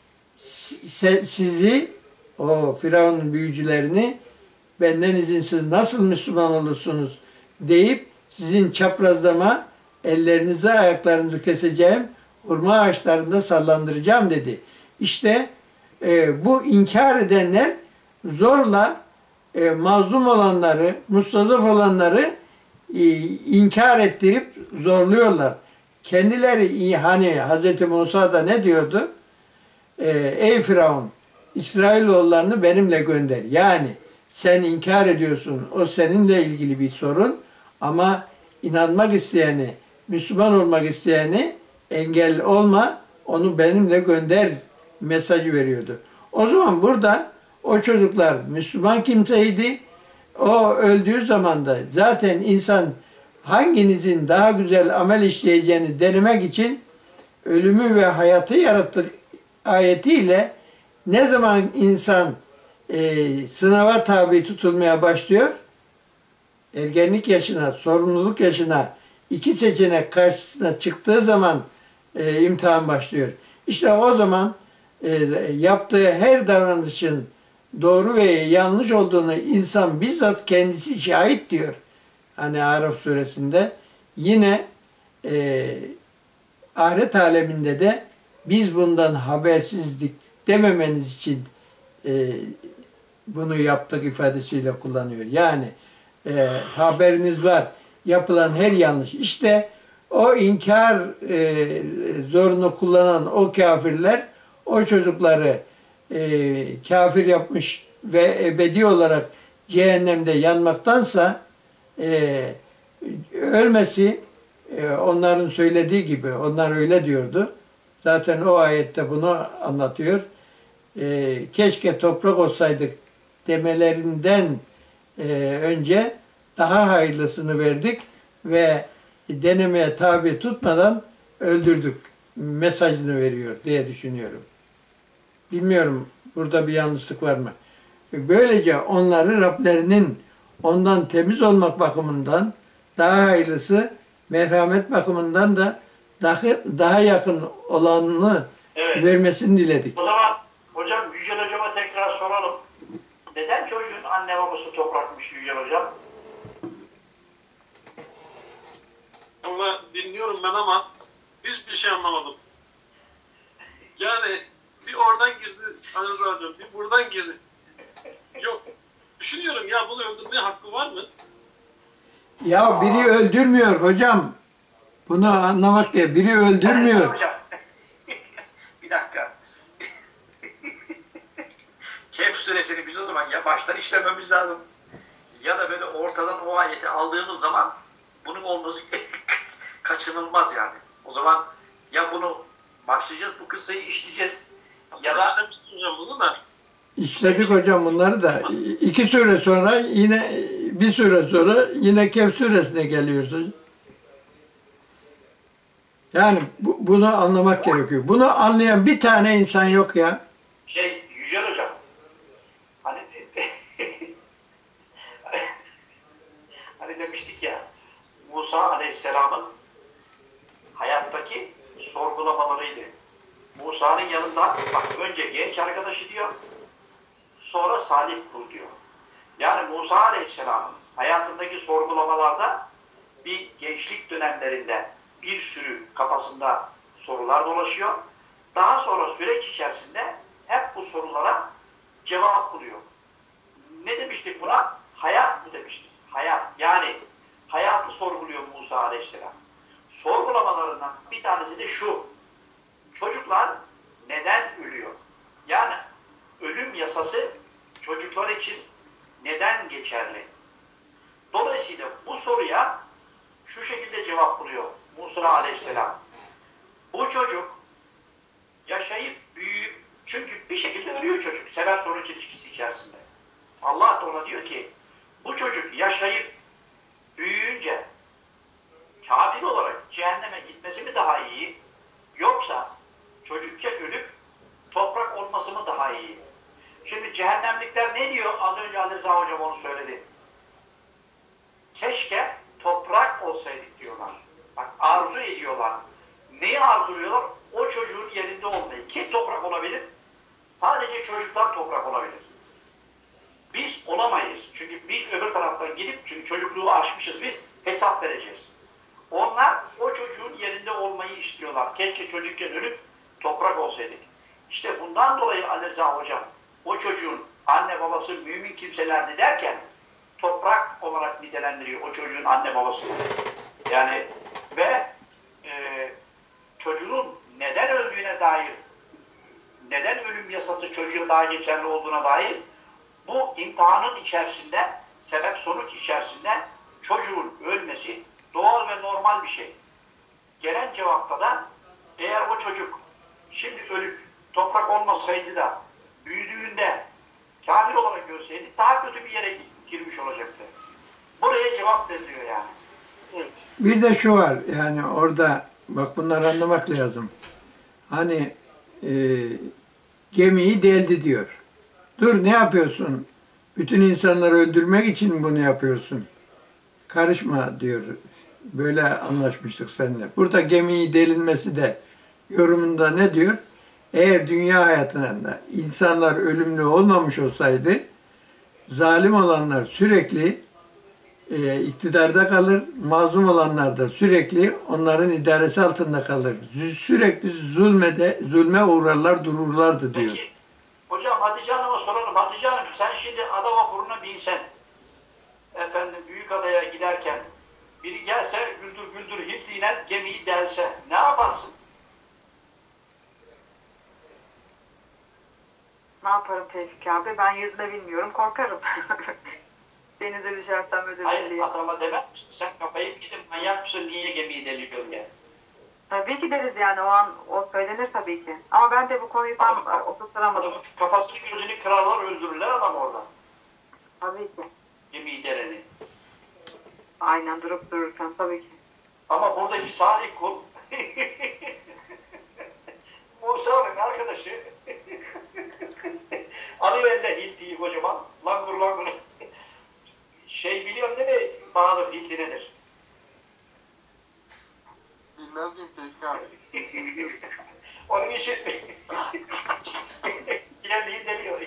sizi, o Firavun'un büyücülerini, benden izinsiz nasıl Müslüman olursunuz deyip sizin çaprazlama ellerinizi ayaklarınızı keseceğim, hurma ağaçlarında sallandıracağım dedi. İşte bu inkar edenler zorla mazlum olanları, mustazaf olanları inkar ettirip zorluyorlar. Kendileri hani Hz. Musa da ne diyordu? Ey Firavun, İsrailoğullarını benimle gönder. Yani sen inkar ediyorsun, o seninle ilgili bir sorun ama inanmak isteyeni, Müslüman olmak isteyeni engel olma, onu benimle gönder mesajı veriyordu. O zaman burada o çocuklar Müslüman kimseydi. O öldüğü zaman da zaten insan hanginizin daha güzel amel işleyeceğini denemek için ölümü ve hayatı yarattık ayetiyle ne zaman insan sınava tabi tutulmaya başlıyor? Ergenlik yaşına, sorumluluk yaşına iki seçenek karşısına çıktığı zaman imtihan başlıyor. İşte o zaman yaptığı her davranışın doğru ve yanlış olduğunu insan bizzat kendisi şahit diyor. Hani Araf suresinde. Yine ahiret aleminde de biz bundan habersizlik dememeniz için bunu yaptık ifadesiyle kullanıyor. Yani haberiniz var. Yapılan her yanlış. İşte o inkar zorunu kullanan o kafirler o çocukları kafir yapmış ve ebedi olarak cehennemde yanmaktansa ölmesi onların söylediği gibi, onlar öyle diyordu. Zaten o ayette bunu anlatıyor. Keşke toprak olsaydık demelerinden önce daha hayırlısını verdik ve denemeye tabi tutmadan öldürdük mesajını veriyor diye düşünüyorum. Bilmiyorum burada bir yanlışlık var mı? Böylece onları Rablerinin ondan temiz olmak bakımından daha hayırlısı, merhamet bakımından da daha yakın olanını vermesini diledik. O zaman hocam Yücel Hocam'a tekrar soralım. Neden çocuğun anne babası toprakmış Yücel Hocam? Sonra dinliyorum ben ama hiçbir şey anlamadım. Yani bir oradan girdi Anıl Hocam, bir buradan girdi. Yok. Düşünüyorum ya, bunu öldürmeye hakkı var mı? Ya biri öldürmüyor hocam. Bunu anlamak ya, biri öldürmüyor. Hocam. Bir dakika. Kehf suresini biz o zaman ya baştan işlememiz lazım. Ya da böyle ortadan o ayeti aldığımız zaman bunun olması kaçınılmaz yani. O zaman ya bunu başlayacağız, bu kıssayı işleyeceğiz. Aslında ya da işlemiştik hocam bunu da. İşledik hocam bunları da. 2 süre sonra yine bir süre sonra yine Kehf suresine geliyorsunuz. Yani bunu anlamak gerekiyor. Bunu anlayan bir tane insan yok ya. Yücel Hocam, hani demiştik ya, Musa Aleyhisselam'ın hayattaki sorgulamalarıydı. Musa'nın yanında bak önce genç arkadaşı diyor, sonra salih kul diyor. Yani Musa Aleyhisselam'ın hayatındaki sorgulamalarda bir gençlik dönemlerinde bir sürü kafasında sorular dolaşıyor. Daha sonra süreç içerisinde hep bu sorulara cevap buluyor. Ne demiştik buna? Hayat mı demiştik? Hayat. Yani hayatı sorguluyor Musa Aleyhisselam. Sorgulamalarından bir tanesi de şu. Çocuklar neden ölüyor? Yani ölüm yasası çocuklar için neden geçerli? Dolayısıyla bu soruya şu şekilde cevap buluyor Musa Aleyhisselam. Bu çocuk yaşayıp büyüyüp, çünkü bir şekilde ölüyor çocuk sebep sonuç ilişkisi içerisinde. Allah da ona diyor ki bu çocuk yaşayıp büyüyünce kafir olarak cehenneme gitmesi mi daha iyi, yoksa çocukken ölüp toprak olması mı daha iyi? Şimdi cehennemlikler ne diyor? Az önce Ali Rıza Hocam onu söyledi. Keşke toprak olsaydık diyorlar. Bak, arzu ediyorlar. Neyi arzuluyorlar? O çocuğun yerinde olmayı. Kim toprak olabilir? Sadece çocuklar toprak olabilir. Biz olamayız. Çünkü biz öbür taraftan gidip, çünkü çocukluğu aşmışız, biz hesap vereceğiz. Onlar o çocuğun yerinde olmayı istiyorlar. Keşke çocukken ölüp toprak olsaydık. İşte bundan dolayı Ali Rıza Hocam o çocuğun anne babası mümin kimselerdi derken toprak olarak nitelendiriyor o çocuğun anne babasını. Yani ve çocuğun neden öldüğüne dair, neden ölüm yasası çocuğa daha geçerli olduğuna dair bu imtihanın içerisinde, sebep sonuç içerisinde çocuğun ölmesi doğal ve normal bir şey. Gelen cevapta da eğer o çocuk şimdi ölüp toprak olmasaydı da büyüdüğünde kafir olarak görseydi daha kötü bir yere girmiş olacaktı. Buraya cevap veriliyor yani. Evet. Bir de şu var, yani orada bak, bunları anlamak lazım. Hani gemiyi deldi diyor. Dur, ne yapıyorsun? Bütün insanları öldürmek için bunu yapıyorsun. Karışma diyor. Böyle anlaşmıştık seninle. Burada gemiyi delinmesi de yorumunda ne diyor? Eğer dünya hayatında insanlar ölümlü olmamış olsaydı, zalim olanlar sürekli iktidarda kalır, mazlum olanlar da sürekli onların idaresi altında kalır. Sürekli zulme uğrarlar, dururlardı diyor. Peki, hocam Hatice Hanım'a soralım. Hatice Hanım, sen şimdi ada vapuruna binsen, efendim Büyükada'ya giderken biri gelse güldür güldür hiltiyle gemiyi delse ne yaparsın? Ne yaparım Tevfik abi? Ben yüzme bilmiyorum, korkarım. Denize düşersem ölürüm Hayır, diye. adama demez misin? Sen kafayı gidip manyak mısın, niye gemiyi deliyorsun yani? Tabii ki deriz yani, o an o söylenir tabii ki. Ama ben de bu konuyu tam oturtturamadım. Adamın kafasını gözünü kırarlar, öldürürler adam orada. Tabii ki. Gemiyi deleni. Aynen, durup dururken tabii ki. Ama buradaki Salih kul Musa'nın arkadaşı alıyor eline hiltiyi kocaman. Langur langur. Şey, biliyorsun değil mi Bahadır, hilti nedir? Bilmez miyim Tevfik abi? Onun için gemiyi deliyor.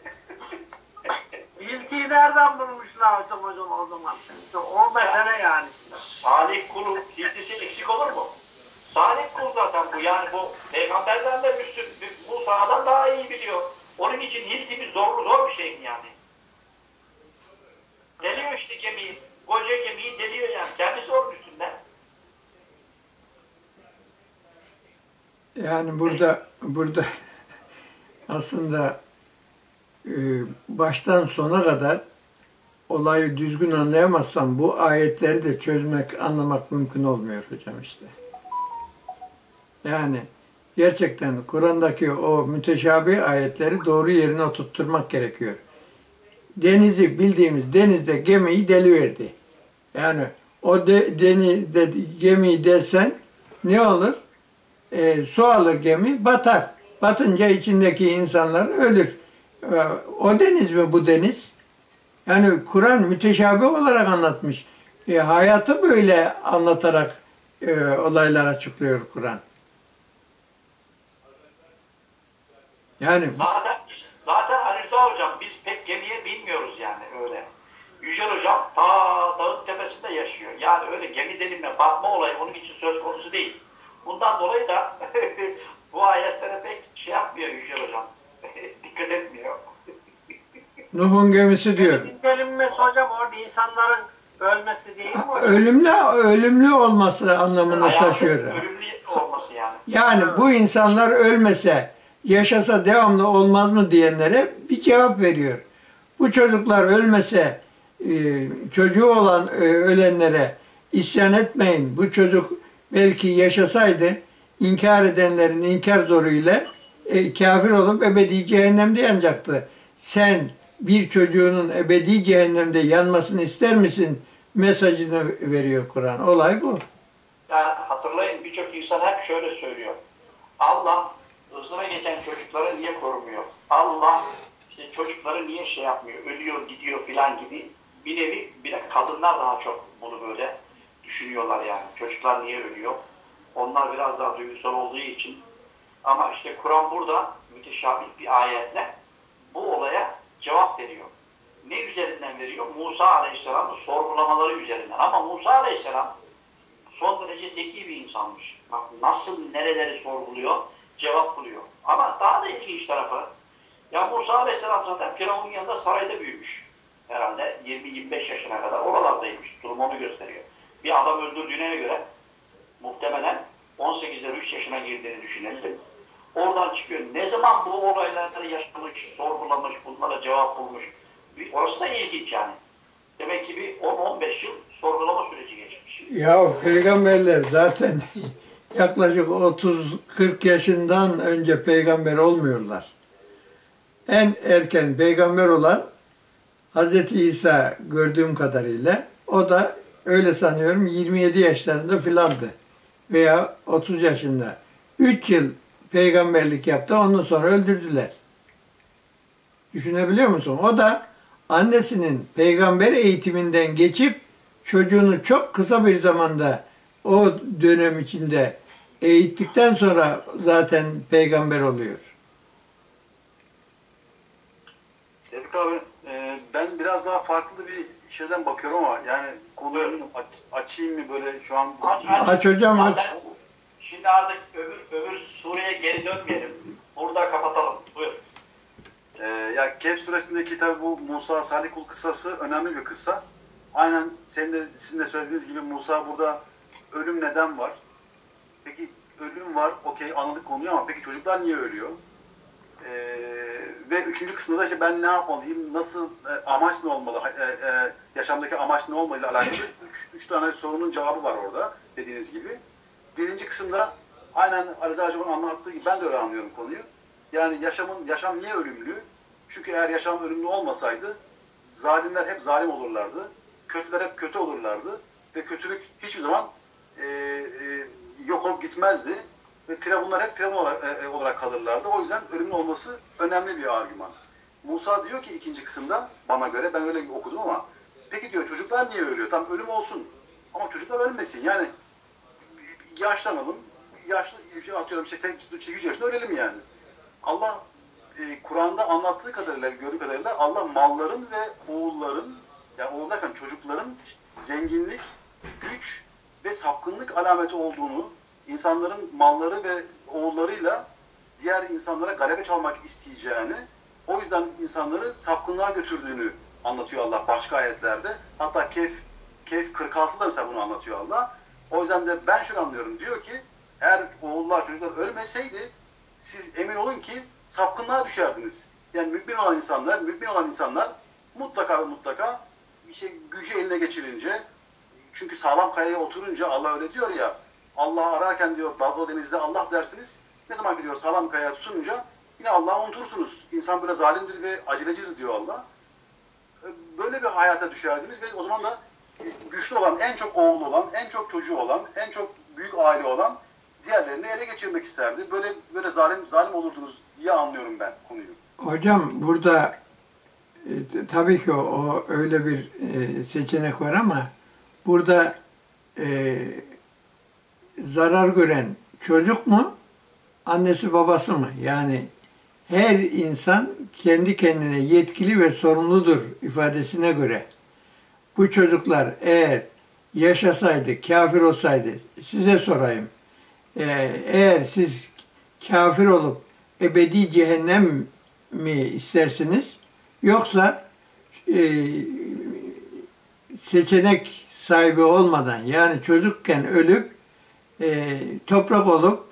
İlkiyi nereden bulmuşlar hocam o zaman? O mesele yani. Salih kulun hiltisi eksik olur mu? Salih kul zaten bu. Yani bu peygamberden de üstün. Musa'dan daha iyi biliyor. Onun için hiltimiz zor bir şey yani. Deliyor işte gemiyi. Koca gemiyi deliyor yani. Kendisi onun üstünde. Yani burada aslında baştan sona kadar olayı düzgün anlayamazsam bu ayetleri de çözmek, anlamak mümkün olmuyor hocam işte. Yani gerçekten Kur'an'daki o müteşabih ayetleri doğru yerine oturtturmak gerekiyor. Denizi, bildiğimiz denizde gemiyi deliverdi. Yani o denizde gemiyi delsen ne olur? Su alır gemi, batar. Batınca içindeki insanlar ölür. O deniz mi bu deniz? Yani Kur'an müteşabih olarak anlatmış. Hayatı böyle anlatarak olaylar açıklıyor Kur'an. Yani Zaten Ali Rıza hocam biz pek gemiye binmiyoruz yani öyle. Yücel Hocam ta dağın tepesinde yaşıyor. Yani öyle gemi delinme, batma olayı onun için söz konusu değil. Bundan dolayı da bu ayetlere pek şey yapmıyor Yücel Hocam. Dikkat etmiyor. Nuh'un gemisi diyor. Delinmesi hocam orada insanların ölmesi değil mi hocam? Ölümlü olması anlamını taşıyor. Ölümlü olması yani. Yani bu insanlar ölmese, yaşasa devamlı olmaz mı diyenlere bir cevap veriyor. Bu çocuklar ölmese, çocuğu olan ölenlere isyan etmeyin. Bu çocuk belki yaşasaydı inkar edenlerin inkar zoruyla kafir olup ebedi cehennemde yanacaktı. Sen bir çocuğunun ebedi cehennemde yanmasını ister misin? Mesajını veriyor Kur'an. Olay bu. Yani hatırlayın birçok insan hep şöyle söylüyor. Allah hızına geçen çocukları niye korumuyor? Allah işte çocukları niye şey yapmıyor? Ölüyor, gidiyor filan gibi. Bir nevi bir de kadınlar daha çok bunu böyle düşünüyorlar yani. Çocuklar niye ölüyor? Onlar biraz daha duygusal olduğu için. Ama işte Kur'an burada müteşabih bir ayetle bu olaya cevap veriyor. Ne üzerinden veriyor? Musa Aleyhisselam'ın sorgulamaları üzerinden. Ama Musa Aleyhisselam son derece zeki bir insanmış. Bak nasıl nereleri sorguluyor, cevap buluyor. Ama daha da ilginç tarafı, ya Musa Aleyhisselam zaten Firavun'un yanında sarayda büyümüş. Herhalde 20-25 yaşına kadar oralardaymış. Durum onu gösteriyor. Bir adam öldürdüğüne göre muhtemelen 18'den 3 yaşına girdiğini düşünelim. Oradan çıkıyor. Ne zaman bu olayları yaşamış, sorgulamış, bunlara cevap bulmuş. Orası da ilginç yani. Demek ki bir 10-15 yıl sorgulama süreci geçmiş. Ya peygamberler zaten yaklaşık 30-40 yaşından önce peygamber olmuyorlar. En erken peygamber olan Hz. İsa gördüğüm kadarıyla o da öyle sanıyorum 27 yaşlarında filandı veya 30 yaşında. 3 yıl peygamberlik yaptı, ondan sonra öldürdüler. Düşünebiliyor musun? O da annesinin peygamber eğitiminden geçip çocuğunu çok kısa bir zamanda o dönem içinde eğittikten sonra zaten peygamber oluyor. Tevfik abi, ben biraz daha farklı bir şeyden bakıyorum ama yani konuyu açayım mı böyle şu an? Aç hocam aç. Şimdi artık öbür Suriye'ye geri dönmeyelim. Burada kapatalım. Buyur. Ya Kehf suresindeki tabi bu Musa Salih kul kıssası önemli bir kıssa. Aynen sizin de söylediğiniz gibi Musa burada ölüm neden var? Peki ölüm var, okey anladık konuyu ama peki çocuklar niye ölüyor? Ve üçüncü kısımda da işte ben ne yapmalıyım, nasıl, amaç ne olmalı, yaşamdaki amaç ne olmalı ile alakalı üç tane sorunun cevabı var orada dediğiniz gibi. Birinci kısımda aynen Rıza Hocam'ın anlattığı gibi ben de öyle anlıyorum konuyu. Yani yaşam niye ölümlü? Çünkü eğer yaşam ölümlü olmasaydı zalimler hep zalim olurlardı, kötüler hep kötü olurlardı ve kötülük hiçbir zaman yok olup gitmezdi. Ve firavunlar hep firavun olarak kalırlardı. O yüzden ölümlü olması önemli bir argüman. Musa diyor ki ikinci kısımda, bana göre, ben öyle okudum ama, peki diyor çocuklar niye ölüyor? Tam ölüm olsun ama çocuklar ölmesin. Yani yaşlanalım, atıyorum 100 yaşında ölelim yani. Allah Kur'an'da anlattığı kadarıyla, gördüğü kadarıyla Allah malların ve oğulların, yani oğul derken çocukların zenginlik, güç ve sapkınlık alameti olduğunu, insanların malları ve oğullarıyla diğer insanlara galebe çalmak isteyeceğini, o yüzden insanları sapkınlığa götürdüğünü anlatıyor Allah başka ayetlerde. Hatta Kehf 46'da mesela bunu anlatıyor Allah. O yüzden de ben şöyle anlıyorum, diyor ki eğer oğullar, çocuklar ölmeseydi siz emin olun ki sapkınlığa düşerdiniz. Yani mümin olan insanlar mutlaka gücü eline geçirince, çünkü sağlam kayaya oturunca Allah öyle diyor ya, Allah'ı ararken diyor dalgalı denizde Allah dersiniz. Ne zaman ki diyor sağlam kayaya tutununca yine Allah'ı unutursunuz. İnsan böyle zalimdir ve acelecidir diyor Allah. Böyle bir hayata düşerdiniz ve o zaman da güçlü olan, en çok oğlu olan, en çok çocuğu olan, en çok büyük aile olan diğerlerini ele geçirmek isterdi. Böyle zalim olurdunuz diye anlıyorum ben konuyu. Hocam burada tabii ki o öyle bir seçenek var ama burada zarar gören çocuk mu, annesi babası mı? Yani her insan kendi kendine yetkili ve sorumludur ifadesine göre. bu çocuklar eğer yaşasaydı, kafir olsaydı, size sorayım. Eğer siz kafir olup ebedi cehennem mi istersiniz? Yoksa seçenek sahibi olmadan, yani çocukken ölüp toprak olup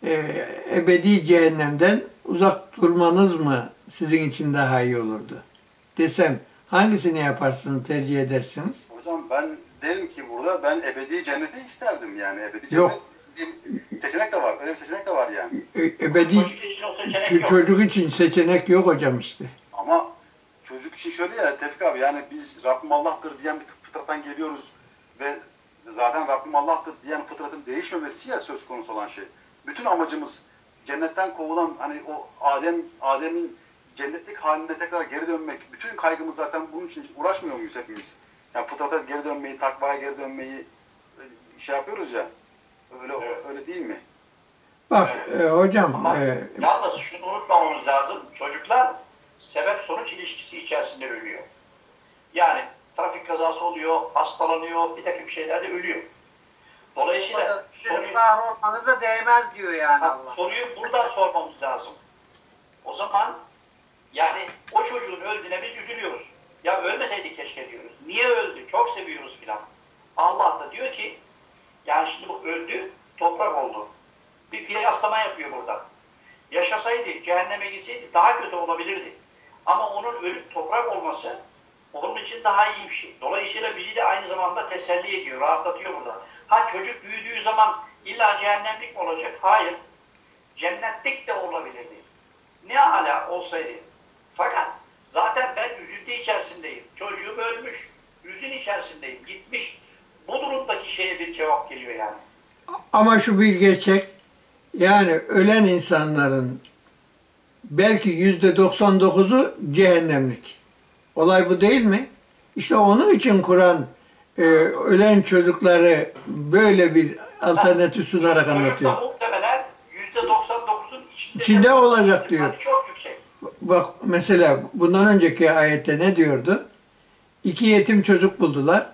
ebedi cehennemden uzak durmanız mı sizin için daha iyi olurdu? Desem hangisini yaparsınız, tercih edersiniz? Hocam ben derim ki burada ben ebedi cenneti isterdim yani. Ebedi cennet Yok. seçenek de var. Öyle bir seçenek de var yani. Ebedi Çocuk için o seçenek şu yok. çocuk için seçenek yok hocam işte. Ama çocuk için şöyle ya Tevfik abi, yani biz Rabbim Allah'tır diyen bir fıtrattan geliyoruz ve zaten Rabbim Allah'tır diyen fıtratın değişmemesi ya söz konusu olan şey. Bütün amacımız cennetten kovulan hani o Adem'in cennetlik haline tekrar geri dönmek. Bütün kaygımız zaten bunun için uğraşmıyor muyuz hepimiz? Yani fıtrata geri dönmeyi, takvaya geri dönmeyi şey yapıyoruz ya. Öyle değil mi? Bak hocam, Ama yalnız şunu unutmamamız lazım. Çocuklar sebep sonuç ilişkisi içerisinde ölüyor. Yani trafik kazası oluyor, hastalanıyor, bir takım şeylerde ölüyor. Dolayısıyla olmanıza değmez diyor yani Allah. soruyu buradan sormamız lazım. O zaman yani o çocuğun öldüğüne biz üzülüyoruz. Ya ölmeseydi keşke diyoruz. Niye öldü? Çok seviyoruz filan. Allah da diyor ki yani şimdi bu öldü, toprak oldu. Bir kıyaslama yapıyor burada. Yaşasaydı, cehenneme gitseydi daha kötü olabilirdi. Ama onun ölüp toprak olması onun için daha iyi bir şey. Dolayısıyla bizi de aynı zamanda teselli ediyor, rahatlatıyor burada. Ha çocuk büyüdüğü zaman illa cehennemlik mi olacak? Hayır. Cennetlik de olabilirdi. Ne ala olsaydı. Fakat zaten ben üzüntü içerisindeyim. Çocuğum ölmüş. Hüzün içerisindeyim. Gitmiş. Bu durumdaki şeye bir cevap geliyor yani. ama şu bir gerçek, yani ölen insanların belki %99'u cehennemlik. Olay bu değil mi? İşte onun için Kur'an ölen çocukları böyle bir alternatif sunarak anlatıyor. Çocuk da muhtemelen %99'un İçinde olacak diyor. Çok yüksek. Bak mesela bundan önceki ayette ne diyordu? 2 yetim çocuk buldular.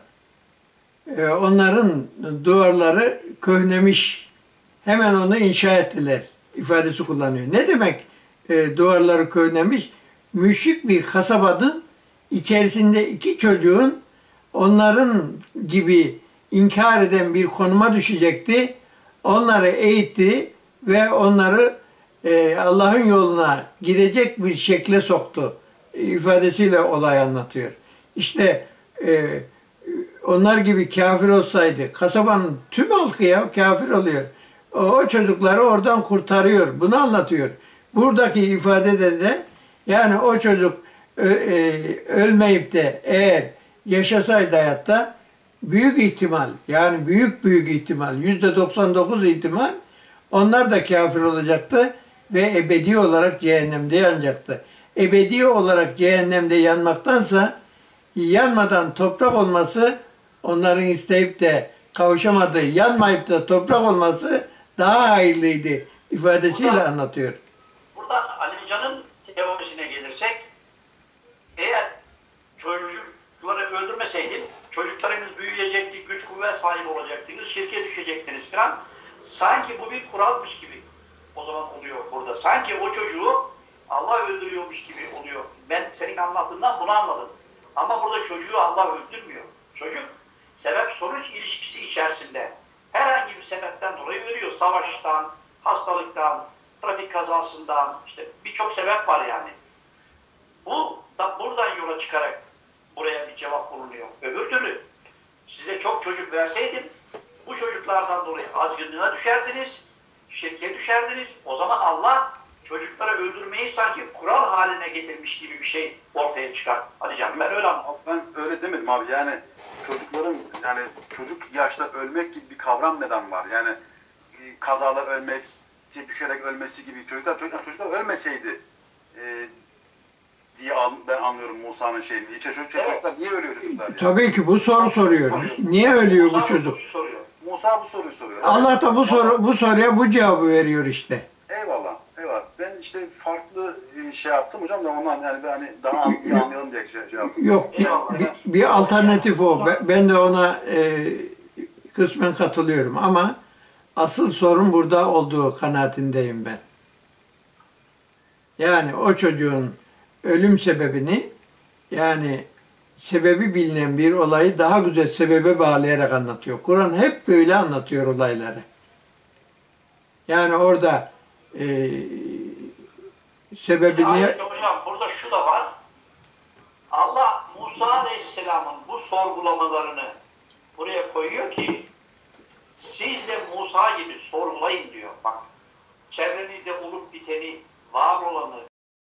Onların duvarları köhnemiş. Hemen onu inşa ettiler ifadesi kullanıyor. Ne demek duvarları köhnemiş? Müşrik bir kasabanın içerisinde 2 çocuğun onların gibi inkar eden bir konuma düşecekti. Onları eğitti ve onları Allah'ın yoluna gidecek bir şekle soktu ifadesiyle olay anlatıyor. İşte onlar gibi kafir olsaydı, kasabanın tüm halkı ya kafir oluyor. O çocukları oradan kurtarıyor. Bunu anlatıyor. Buradaki ifadede de yani o çocuk ölmeyip de eğer yaşasaydı hayatta büyük ihtimal, yani büyük ihtimal, %99 ihtimal onlar da kafir olacaktı ve ebedi olarak cehennemde yanacaktı. Ebedi olarak cehennemde yanmaktansa yanmadan toprak olması, onların isteyip de kavuşamadığı, yanmayıp da toprak olması daha hayırlıydı ifadesiyle anlatıyor. Buradan Ali Can'ın teorisine gelirsek, eğer çocukları öldürmeseydin, çocuklarınız büyüyecekti, güç kuvvet sahibi olacaktınız, şirke düşecektiniz falan. Sanki bu bir kuralmış gibi o zaman oluyor burada. Sanki o çocuğu Allah öldürüyormuş gibi oluyor. Ben senin anlattığından bunu anladım. Ama burada çocuğu Allah öldürmüyor. Çocuk sebep-sonuç ilişkisi içerisinde herhangi bir sebepten dolayı ölüyor. Savaştan, hastalıktan, trafik kazasından, işte birçok sebep var yani. Bu da buradan yola çıkarak buraya bir cevap bulunuyor. Öbür türlü size çok çocuk verseydim bu çocuklardan dolayı azgınlığına düşerdiniz, şirke düşerdiniz. O zaman Allah çocukları öldürmeyi sanki kural haline getirmiş gibi bir şey ortaya çıkar. Ali Can, ben öyle anladım. Ben öyle demedim abi, yani çocukların, yani çocuk yaşta ölmek gibi bir kavram neden var? Yani kazala ölmek, düşerek ölmesi gibi çocuklar ölmeseydi diye ben anlıyorum Musa'nın şeyini. Çocuklar niye ölüyor çocuklar? Yani? Tabii ki bu soru soruyor. Niye ölüyor bu çocuk? Musa bu soruyu soruyor. Allah da bu soruya bu cevabı veriyor işte. Eyvallah. eyvallah. Ben işte farklı şey yaptım hocam da ondan yani ben hani daha iyi anlayalım diye şey yaptım. Yok, Eyvallah. bir alternatif o. Ben de ona kısmen katılıyorum ama asıl sorun burada olduğu kanaatindeyim ben. Yani o çocuğun ölüm sebebini, yani sebebi bilinen bir olayı daha güzel sebebe bağlayarak anlatıyor. Kur'an hep böyle anlatıyor olayları. Yani orada sebebini... Ayrıca hocam burada şu da var. Allah Musa Aleyhisselam'ın bu sorgulamalarını buraya koyuyor ki siz de Musa gibi sorgulayın diyor. Bak çevrenizde olup biteni, var olanı,